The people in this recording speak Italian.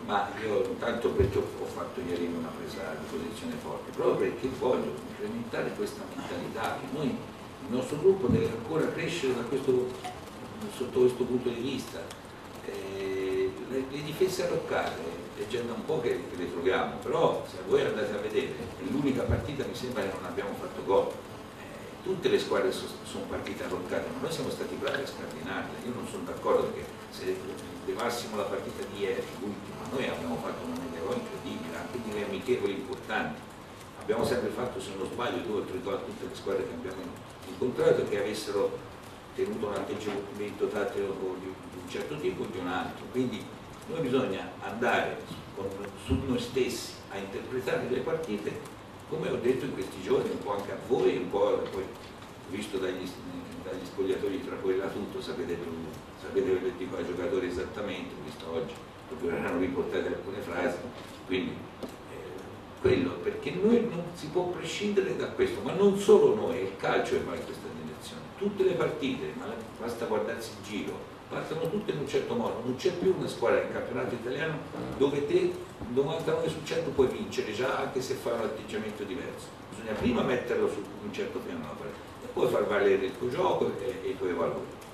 Ma io intanto perché ho fatto ieri una presa di posizione forte, proprio perché voglio implementare questa mentalità che noi, il nostro gruppo deve ancora crescere sotto questo punto di vista. Le difese arroccate, leggendo un po' che le troviamo, però se voi andate a vedere, l'unica partita mi sembra che non abbiamo fatto gol. Tutte le squadre sono partite arroccate, ma noi siamo stati bravi a scardinarle. Io non sono d'accordo perché se levassimo la partita di ieri, l'ultima, noi abbiamo fatto una media gol incredibile, anche nelle amichevoli importanti. Abbiamo sempre fatto, se non sbaglio, 2 o 3 gol a tutte le squadre che abbiamo incontrato che avessero tenuto un atteggiamento tattico di un certo tipo o di un altro. Quindi noi bisogna andare su noi stessi a interpretare le partite, come ho detto in questi giorni, un po' anche a voi, un po' poi visto dagli spogliatori, tra quella tutto, sapete che dico ai giocatori esattamente, visto oggi, proprio erano riportate alcune frasi, quindi quello, perché noi non si può prescindere da questo, ma non solo noi, è il calcio che va in questa direzione, tutte le partite, ma basta guardarsi in giro, partono tutte in un certo modo, non c'è più una squadra nel campionato italiano dove te 99 su 100 puoi vincere già anche se fai un atteggiamento diverso, bisogna prima metterlo su un certo piano e poi far valere il tuo gioco e i tuoi valori.